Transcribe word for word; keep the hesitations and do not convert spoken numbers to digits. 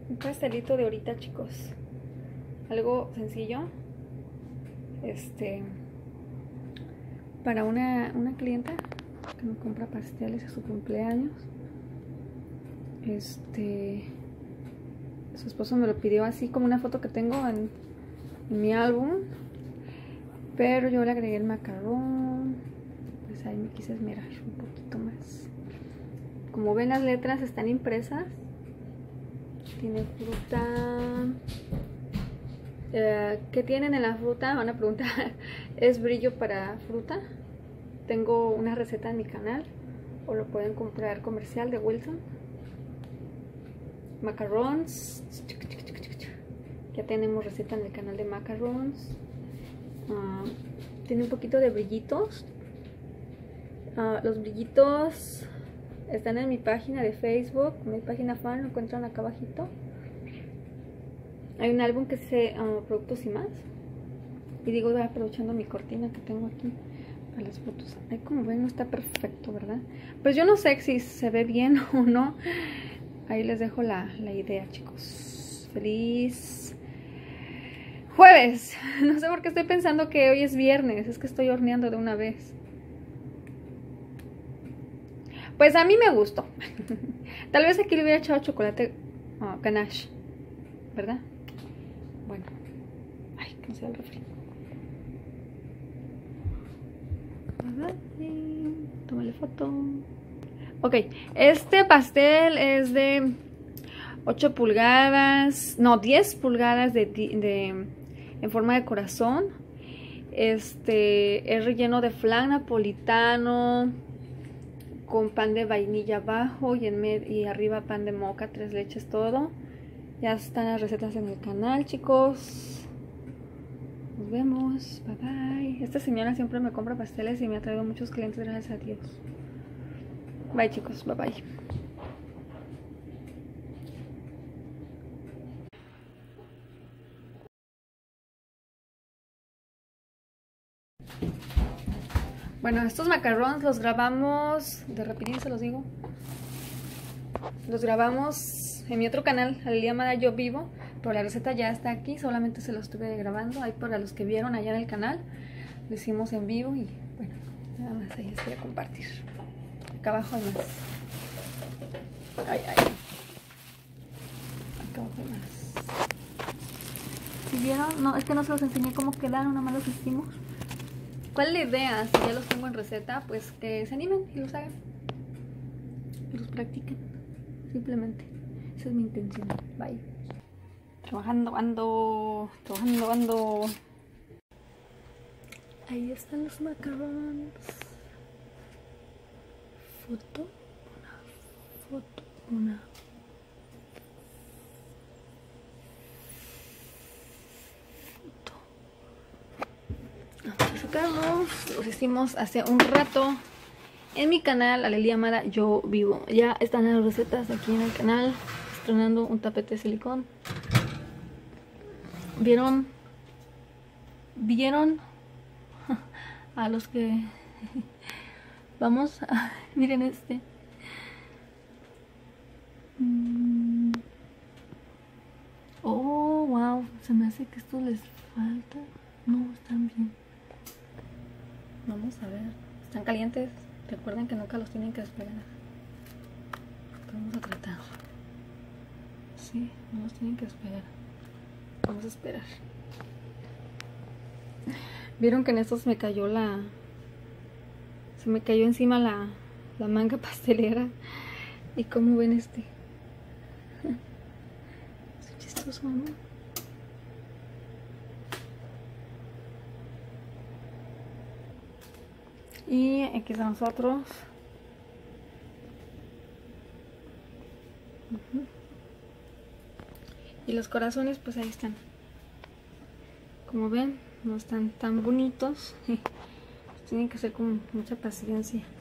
Un pastelito de ahorita, chicos. Algo sencillo. Este... Para una, una clienta que me compra pasteles a su cumpleaños. Este... Su esposo me lo pidió así como una foto que tengo en, en mi álbum. Pero yo le agregué el macarrón. Pues ahí me quise esmerar un poquito más. Como ven, las letras están impresas. Tiene fruta. Eh, ¿Qué tienen en la fruta? Van a preguntar. Es brillo para fruta. Tengo una receta en mi canal. O lo pueden comprar comercial de Wilson. Macarons. Ya tenemos receta en el canal de macarons. Uh, tiene un poquito de brillitos. Uh, los brillitos están en mi página de Facebook, mi página fan, lo encuentran acá abajito. Hay un álbum que dice uh, productos y más. Y digo, voy aprovechando mi cortina que tengo aquí para las fotos. Ay, como ven, no está perfecto, ¿verdad? Pues yo no sé si se ve bien o no. Ahí les dejo la, la idea, chicos. Feliz jueves. No sé por qué estoy pensando que hoy es viernes. Es que estoy horneando de una vez. Pues a mí me gustó. Tal vez aquí le hubiera echado chocolate oh, ganache, ¿verdad? Bueno. Ay, que no sea el refri. Tómale foto. Ok, este pastel es de ocho pulgadas, no, diez pulgadas de, de, en forma de corazón. Este es relleno de flan napolitano con pan de vainilla abajo y, en med y arriba pan de moca, tres leches, todo. Ya están las recetas en el canal, chicos. Nos vemos, bye bye. Esta señora siempre me compra pasteles y me ha traído muchos clientes, gracias a Dios. Bye, chicos, bye bye. Bueno, estos macarrones los grabamos, de rapidín se los digo. Los grabamos en mi otro canal, Alelia Mara Yo Vivo, pero la receta ya está aquí, solamente se los estuve grabando. Ahí para los que vieron allá en el canal, lo hicimos en vivo y bueno, nada más ahí les voy a compartir. Acá abajo hay más. Ay, ay. Acá abajo hay más. ¿Sí vieron? No, es que no se los enseñé cómo quedaron, nada más los hicimos. ¿Cuál es la idea? Si ya los tengo en receta, pues que se animen y los hagan. Y los practiquen. Simplemente. Esa es mi intención. Bye. Trabajando, ando. Trabajando, ando. Ahí están los macarrones. Foto. Una foto. Una. Los hicimos hace un rato en mi canal Alelia Mara Yo Vivo. Ya están las recetas aquí en el canal. Estrenando un tapete de silicón. ¿Vieron? ¿Vieron? A los que vamos a... Miren este. Oh, wow. Se me hace que esto les falta. No, están bien. Vamos a ver. Están calientes. Recuerden que nunca los tienen que despegar. Vamos a tratar. Sí, no los tienen que despegar. Vamos a esperar. Vieron que en estos me cayó la... Se me cayó encima la, la manga pastelera. ¿Y cómo ven este? Es chistoso, ¿no? Y aquí están nosotros. Uh-huh. Y los corazones pues ahí están. Como ven, no están tan bonitos. Tienen que ser con mucha paciencia.